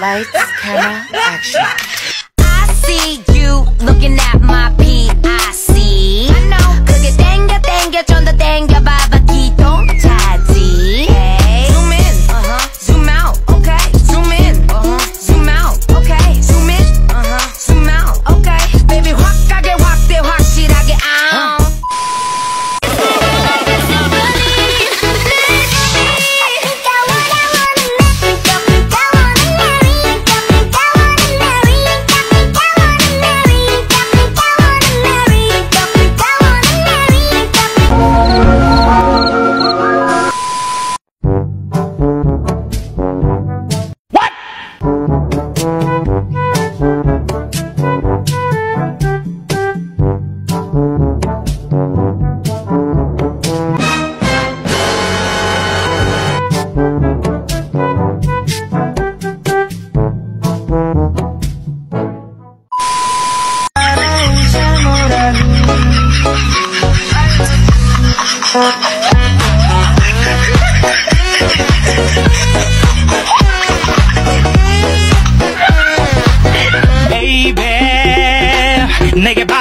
Lights, camera, action. I see you looking at my PIC. I know. 그게 땡겨 좀 더 땡겨봐봐 기도 차지. Hey. Zoom in, zoom out, okay. Zoom in, zoom out, okay. Zoom in, zoom out, okay. Baby 확 가게 확대 확실하게 out. Baby, 내게